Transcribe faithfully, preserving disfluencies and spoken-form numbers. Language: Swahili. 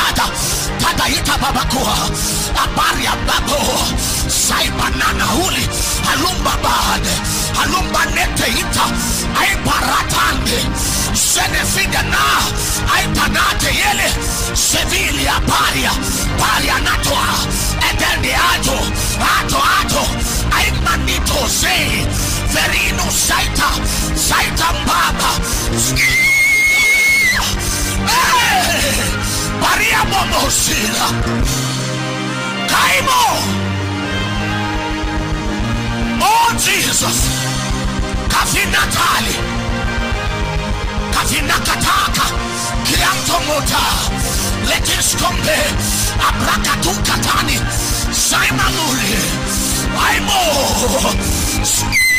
tada tadaita babakua abaria babo saibanana huli alumba bade alumba neteita aibaratande senefida na aitanate yele sevilia paria paria natwa edende ato ato ato aimanito se verino saita saita baba Maria Momosila Kaimo. Oh Jesus, Kafina Tali Kafina Kataka Kianto Mota Letis Kombe Abrakatu Katani Saimanuli Aimo